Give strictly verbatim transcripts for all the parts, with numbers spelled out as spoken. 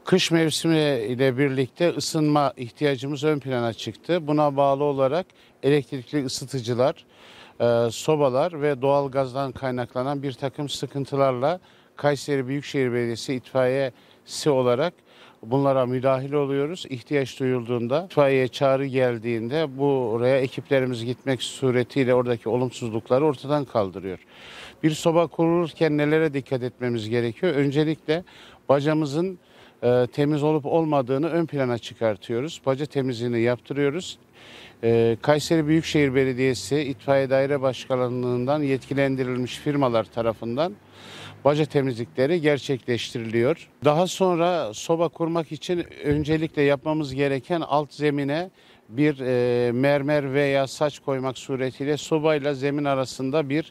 Kış mevsimi ile birlikte ısınma ihtiyacımız ön plana çıktı. Buna bağlı olarak elektrikli ısıtıcılar, e, sobalar ve doğalgazdan kaynaklanan bir takım sıkıntılarla Kayseri Büyükşehir Belediyesi itfaiyesi olarak bunlara müdahil oluyoruz. İhtiyaç duyulduğunda, itfaiye çağrı geldiğinde buraya ekiplerimiz gitmek suretiyle oradaki olumsuzlukları ortadan kaldırıyor. Bir soba kurulurken nelere dikkat etmemiz gerekiyor? Öncelikle bacamızın e, temiz olup olmadığını ön plana çıkartıyoruz. Baca temizliğini yaptırıyoruz. E, Kayseri Büyükşehir Belediyesi İtfaiye Daire Başkanlığı'ndan yetkilendirilmiş firmalar tarafından baca temizlikleri gerçekleştiriliyor. Daha sonra soba kurmak için öncelikle yapmamız gereken alt zemine bir e, mermer veya saç koymak suretiyle sobayla zemin arasında bir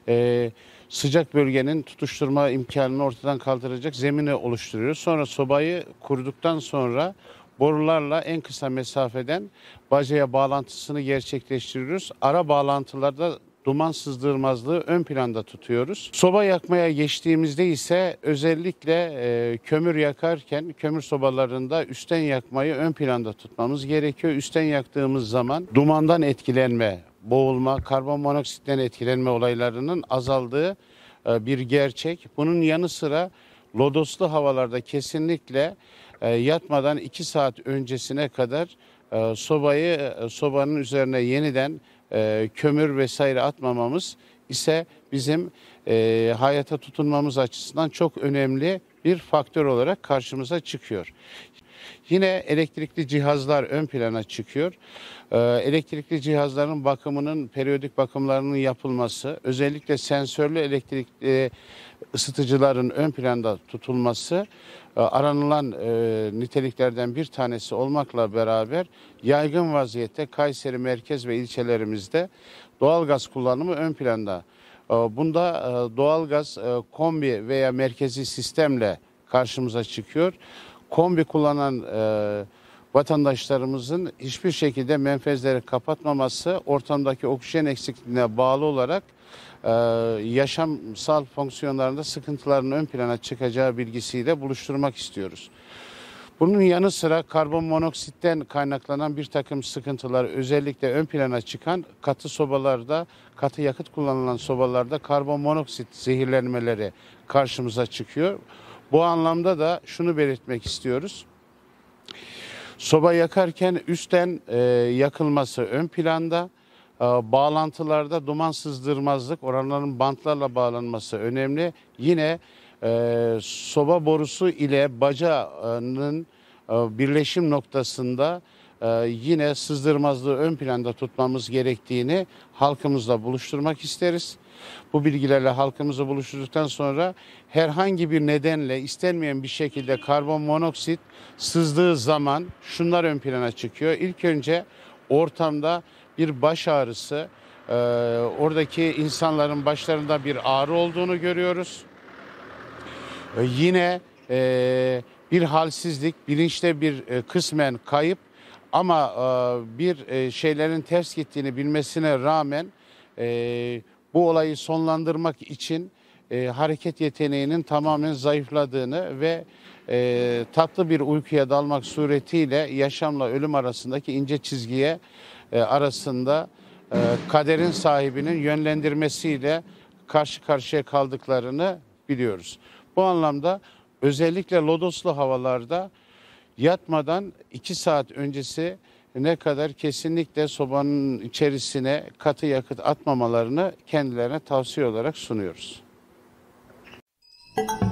e, sıcak bölgenin tutuşturma imkanını ortadan kaldıracak zemini oluşturuyoruz. Sonra sobayı kurduktan sonra borularla en kısa mesafeden bacaya bağlantısını gerçekleştiriyoruz. Ara bağlantılarda duman sızdırmazlığı ön planda tutuyoruz. Soba yakmaya geçtiğimizde ise özellikle e, kömür yakarken kömür sobalarında üstten yakmayı ön planda tutmamız gerekiyor. Üstten yaktığımız zaman dumandan etkilenme, boğulma, karbon monoksitten etkilenme olaylarının azaldığı e, bir gerçek. Bunun yanı sıra lodoslu havalarda kesinlikle e, yatmadan iki saat öncesine kadar e, sobayı e, sobanın üzerine yeniden e, kömür vesaire atmamamız ise bizim e, hayata tutunmamız açısından çok önemli bir faktör olarak karşımıza çıkıyor. Yine elektrikli cihazlar ön plana çıkıyor. Ee, elektrikli cihazların bakımının, periyodik bakımlarının yapılması, özellikle sensörlü elektrikli ısıtıcıların ön planda tutulması e, aranılan e, niteliklerden bir tanesi olmakla beraber yaygın vaziyette Kayseri merkez ve ilçelerimizde doğalgaz kullanımı ön planda. E, bunda e, doğalgaz e, kombi veya merkezi sistemle karşımıza çıkıyor. Kombi kullanan e, vatandaşlarımızın hiçbir şekilde menfezleri kapatmaması ortamdaki oksijen eksikliğine bağlı olarak e, yaşamsal fonksiyonlarında sıkıntıların ön plana çıkacağı bilgisiyle buluşturmak istiyoruz. Bunun yanı sıra karbon monoksitten kaynaklanan bir takım sıkıntılar özellikle ön plana çıkan katı sobalarda, katı yakıt kullanılan sobalarda karbon monoksit zehirlenmeleri karşımıza çıkıyor. Bu anlamda da şunu belirtmek istiyoruz. Soba yakarken üstten e, yakılması ön planda, e, bağlantılarda duman sızdırmazlık, oranların bantlarla bağlanması önemli. Yine e, soba borusu ile bacanın e, birleşim noktasında e, yine sızdırmazlığı ön planda tutmamız gerektiğini halkımızla buluşturmak isteriz. Bu bilgilerle halkımızı buluşturduktan sonra herhangi bir nedenle istenmeyen bir şekilde karbon monoksit sızdığı zaman şunlar ön plana çıkıyor. İlk önce ortamda bir baş ağrısı, e, oradaki insanların başlarında bir ağrı olduğunu görüyoruz. E, yine e, bir halsizlik, bilinçte bir e, kısmen kayıp ama e, bir e, şeylerin ters gittiğini bilmesine rağmen e, bu olayı sonlandırmak için e, hareket yeteneğinin tamamen zayıfladığını ve e, tatlı bir uykuya dalmak suretiyle yaşamla ölüm arasındaki ince çizgiye e, arasında e, kaderin sahibinin yönlendirmesiyle karşı karşıya kaldıklarını biliyoruz. Bu anlamda özellikle lodoslu havalarda yatmadan iki saat öncesi ne kadar kesinlikle sobanın içerisine katı yakıt atmamalarını kendilerine tavsiye olarak sunuyoruz.